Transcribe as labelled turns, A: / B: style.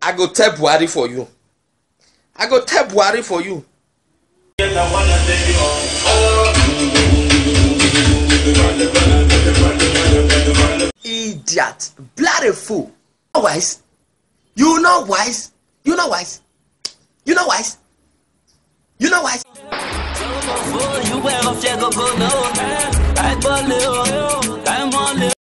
A: I go tell Buhari for you. I go tell Buhari for you. Idiot, bloody fool. You know wise? You know wise? You know wise? You know wise? You know wise?